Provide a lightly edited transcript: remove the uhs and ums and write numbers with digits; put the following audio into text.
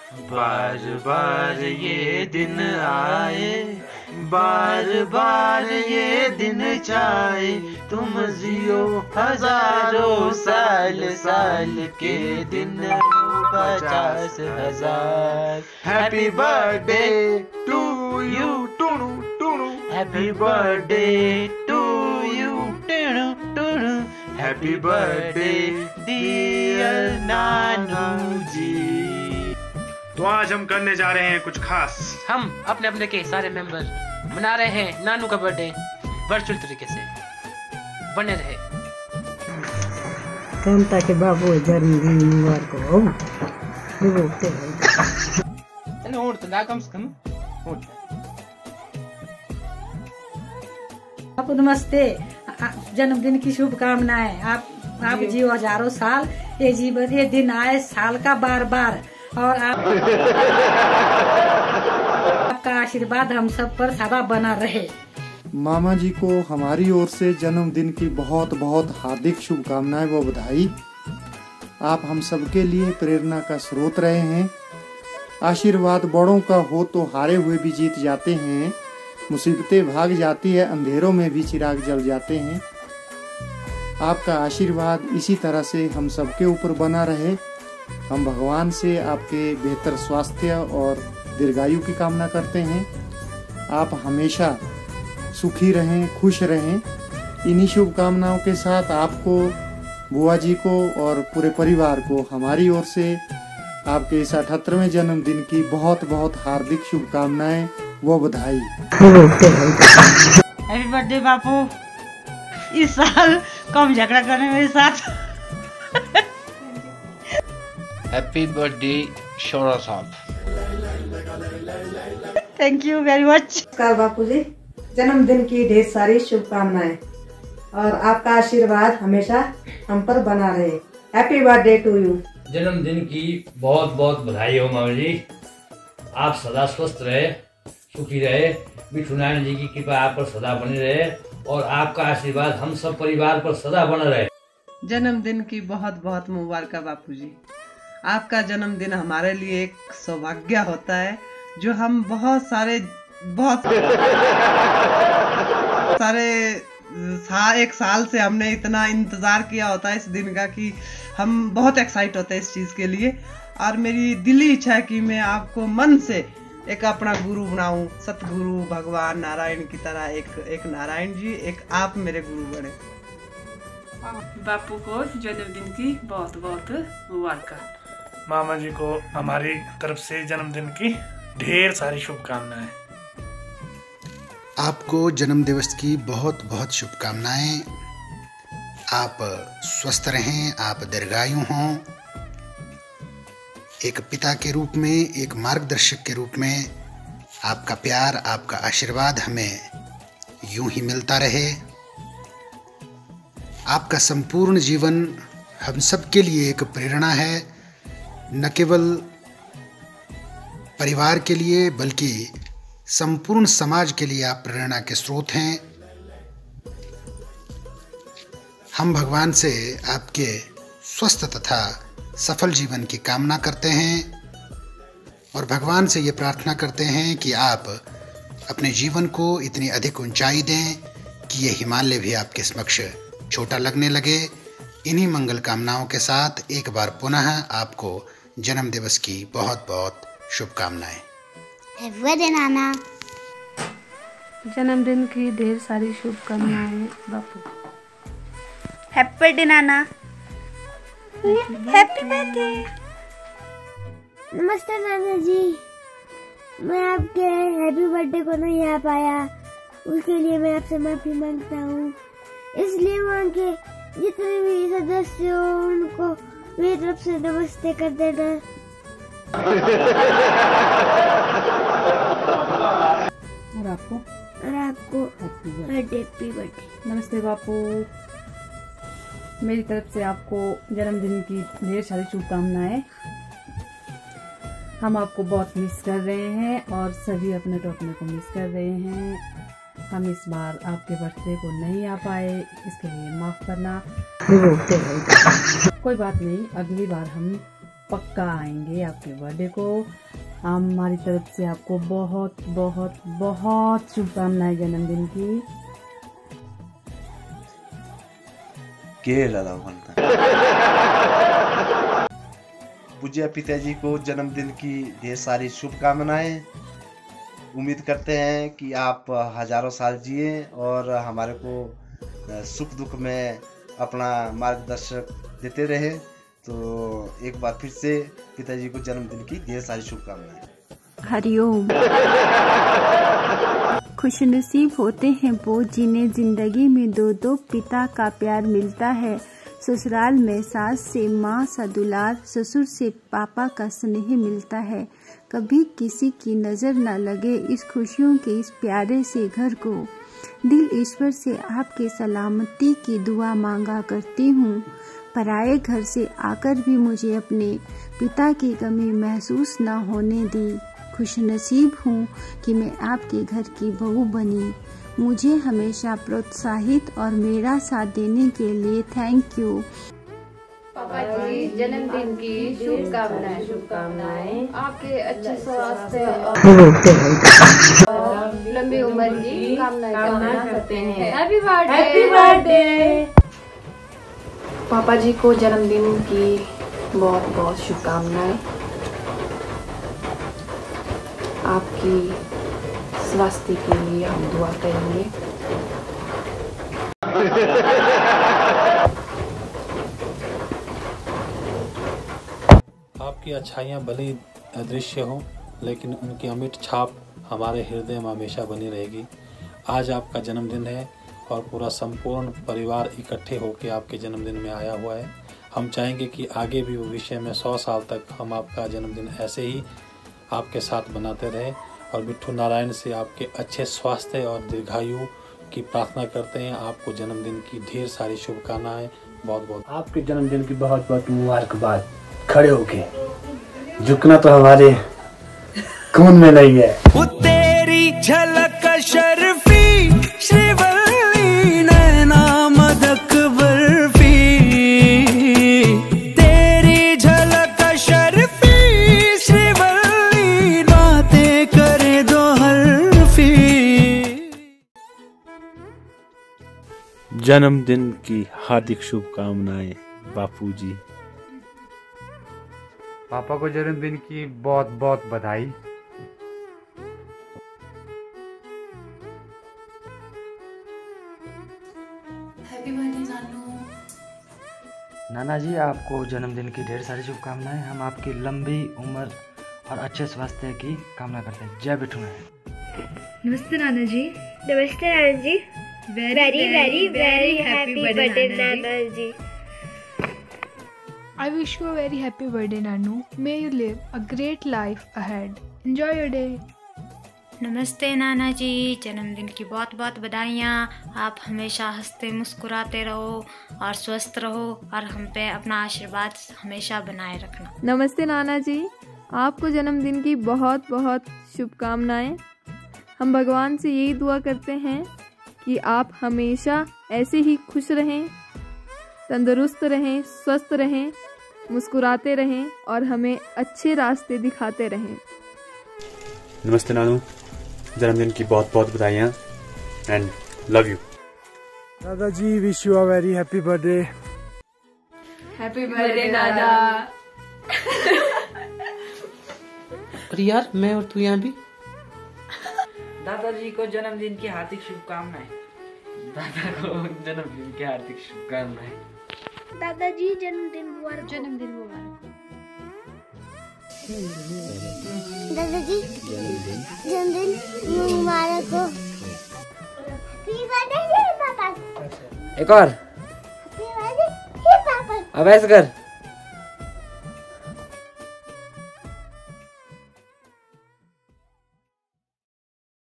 बार बार ये दिन आए, बार बार ये दिन जाए, तुम जियो हजारों साल, साल के दिन 50,000। हैप्पी बर्थडे टू यू, टूडू टूडू, हैप्पी बर्थडे टू यू, टूडू टूडू, हैप्पी बर्थडे डियर नानू जी। तो आज हम करने जा रहे हैं कुछ खास। हम अपने अपने के सारे मेंबर मना रहे हैं नानू का बर्थडे वर्चुअल तरीके से। बने रहे कांता के बाबू जन्मदिन मुबारक हो। चलो और तो ना कम से कम और आपको नमस्ते, जन्मदिन की शुभकामनाएं। आप जियो हजारों साल, ये जीवन ये दिन आए साल का बार बार, और आपका आशीर्वाद हम सब पर सदा बना रहे। मामा जी को हमारी ओर से जन्मदिन की बहुत बहुत हार्दिक शुभकामनाएं व बधाई। आप हम सबके लिए प्रेरणा का स्रोत रहे हैं। आशीर्वाद बड़ों का हो तो हारे हुए भी जीत जाते हैं, मुसीबतें भाग जाती है, अंधेरों में भी चिराग जल जाते हैं। आपका आशीर्वाद इसी तरह से हम सबके ऊपर बना रहे। हम भगवान से आपके बेहतर स्वास्थ्य और दीर्घायु की कामना करते हैं। आप हमेशा सुखी रहें, खुश रहें। इन्हीं शुभकामनाओं के साथ आपको, बुआ जी को और पूरे परिवार को हमारी ओर से आपके इस 78वें जन्मदिन की बहुत बहुत हार्दिक शुभकामनाएं व बधाई। हैप्पी बर्थडे बापू। इस साल कम झगड़ा करने मेरे साथ। हैप्पी बर्थडे शोरा साहब। Thank you very much. नमस्कार बापू जी, जन्मदिन की ढेर सारी शुभकामनाएं और आपका आशीर्वाद हमेशा हम पर बना रहे। Happy birthday to you. जन्मदिन की बहुत बहुत बधाई हो मामा जी। आप सदा स्वस्थ रहे, सुखी रहे, विष्णु नारायण जी की कृपा आप पर सदा बनी रहे और आपका आशीर्वाद हम सब परिवार पर सदा बना रहे। जन्मदिन की बहुत बहुत मुबारक बापू जी। आपका जन्मदिन हमारे लिए एक सौभाग्य होता है, जो हम बहुत सारे एक साल से हमने इतना इंतजार किया होता है इस दिन का कि हम बहुत एक्साइट होते हैं इस चीज के लिए। और मेरी दिली इच्छा है कि मैं आपको मन से एक अपना गुरु बनाऊं, सतगुरु भगवान नारायण की तरह। एक नारायण जी, एक आप मेरे गुरु बने। बापू को जन्मदिन की बहुत बहुत मुबारक। मामा जी को हमारी तरफ से जन्मदिन की ढेर सारी शुभकामनाएं। आपको जन्मदिवस की बहुत बहुत शुभकामनाएं। आप स्वस्थ रहें, आप दीर्घायु हों। एक पिता के रूप में, एक मार्गदर्शक के रूप में आपका प्यार, आपका आशीर्वाद हमें यूं ही मिलता रहे। आपका संपूर्ण जीवन हम सब के लिए एक प्रेरणा है, न केवल परिवार के लिए बल्कि संपूर्ण समाज के लिए आप प्रेरणा के स्रोत हैं। हम भगवान से आपके स्वस्थ तथा सफल जीवन की कामना करते हैं और भगवान से ये प्रार्थना करते हैं कि आप अपने जीवन को इतनी अधिक ऊंचाई दें कि ये हिमालय भी आपके समक्ष छोटा लगने लगे। इन्हीं मंगल कामनाओं के साथ एक बार पुनः आपको जन्म दिवस की बहुत बहुत शुभकामनाएं। हैप्पी बर्थडे नाना। जन्मदिन की ढेर सारी शुभकामनाएं बापू। हैप्पी बर्थडे नाना। Happy birthday. नमस्ते नाना जी, मैं आपके हैप्पी बर्थडे को नहीं आ पाया, उसके लिए मैं आपसे माफी मांगता हूँ। इसलिए वहाँ के जितने भी सदस्य हो उनको मेरी तरफ से नमस्ते कर देना। और आपको हैप्पी बर्थडे। नमस्ते बापू, मेरी तरफ से आपको जन्मदिन की ढेर सारी शुभकामनाएं। हम आपको बहुत मिस कर रहे हैं और सभी अपने टोकने को मिस कर रहे हैं। हम इस बार आपके बर्थडे को नहीं आ पाए, इसके लिए माफ करना। कोई बात नहीं, अगली बार हम पक्का आएंगे आपके बर्थडे को। हमारी तरफ से आपको बहुत बहुत बहुत शुभकामनाएं जन्मदिन की। पूज्य पिताजी को जन्मदिन की ढेर सारी शुभकामनाएं। उम्मीद करते हैं कि आप हजारों साल जिए और हमारे को सुख दुख में अपना मार्गदर्शक देते रहे। तो एक बार फिर से पिताजी को जन्मदिन की ढेर सारी शुभकामनाएं। हरिओम। खुशनसीब होते हैं वो जिन्हें जिंदगी में दो दो पिता का प्यार मिलता है। ससुराल में सास से माँ सा दुलार, ससुर से पापा का स्नेह मिलता है। कभी किसी की नज़र न लगे इस खुशियों के इस प्यारे से घर को। दिल ईश्वर से आपके सलामती की दुआ मांगा करती हूँ। पराये घर से आकर भी मुझे अपने पिता की कमी महसूस न होने दी। खुशनसीब हूँ कि मैं आपके घर की बहू बनी। मुझे हमेशा प्रोत्साहित और मेरा साथ देने के लिए थैंक यू। पापा जी जन्मदिन की शुभकामनाएं। आपके अच्छे स्वास्थ्य और लंबी उम्र की कामना करते हैं। Happy birthday. पापा जी को जन्मदिन की बहुत बहुत शुभकामनाएं। आपकी स्वास्थ्य के लिए हम दुआ करेंगे। आपकी अच्छाइयाँ भले अदृश्य हों, लेकिन उनकी अमिट छाप हमारे हृदय में हमेशा बनी रहेगी। आज आपका जन्मदिन है और पूरा संपूर्ण परिवार इकट्ठे होकर आपके जन्मदिन में आया हुआ है। हम चाहेंगे कि आगे भी भविष्य में 100 साल तक हम आपका जन्मदिन ऐसे ही आपके साथ बनाते रहे और बिट्ठू नारायण से आपके अच्छे स्वास्थ्य और दीर्घायु की प्रार्थना करते हैं। आपको जन्मदिन की ढेर सारी शुभकामनाएं। बहुत बहुत आपके जन्मदिन की बहुत बहुत मुबारकबाद। खड़े होके झुकना तो हमारे खून में नहीं है। तेरी झलक शर्फी श्रीवल्ली नैना मदक बर्फी। तेरी झलक शर्फी श्रीवल्ली बातें करे दो हरफी। जन्मदिन की हार्दिक शुभकामनाएं बापूजी। पापा को जन्मदिन की बहुत बहुत बधाई। हैप्पी बर्थडे नानू। नाना जी आपको जन्मदिन की ढेर सारी शुभकामनाएं। हम आपकी लंबी उम्र और अच्छे स्वास्थ्य की कामना करते हैं। जय बिट्ठू नारायण। नमस्ते नाना जी। नमस्ते नाना जी। Very very very happy birthday नाना जी। I wish you a very happy birthday, Nanu. May you live a great life ahead. Enjoy your day. नमस्ते नाना जी, जन्मदिन की बहुत बहुत बधाइयाँ। आप हमेशा हंसते मुस्कुराते रहो और स्वस्थ रहो और हम पे अपना आशीर्वाद हमेशा बनाए रखना। नमस्ते नाना जी, आपको जन्मदिन की बहुत बहुत शुभकामनाएं। हम भगवान से यही दुआ करते हैं कि आप हमेशा ऐसे ही खुश रहें, तंदुरुस्त रहें, स्वस्थ रहें, मुस्कुराते रहें और हमें अच्छे रास्ते दिखाते रहें। नमस्ते नानू, जन्मदिन की बहुत बहुत बधाइयाँ एंड लव यू। दादाजी wish you a very happy birthday. Happy birthday दादा। अरे यार मैं और तू यहाँ भी। दादाजी को जन्मदिन की हार्दिक शुभकामनाएं। दादा को जन्मदिन की हार्दिक शुभकामनाएं। दादाजी जन्मदिन मुबारक। जन्मदिन मुबारक। दादाजी जन्मदिन मुबारक हो। एक और अब ऐसे कर।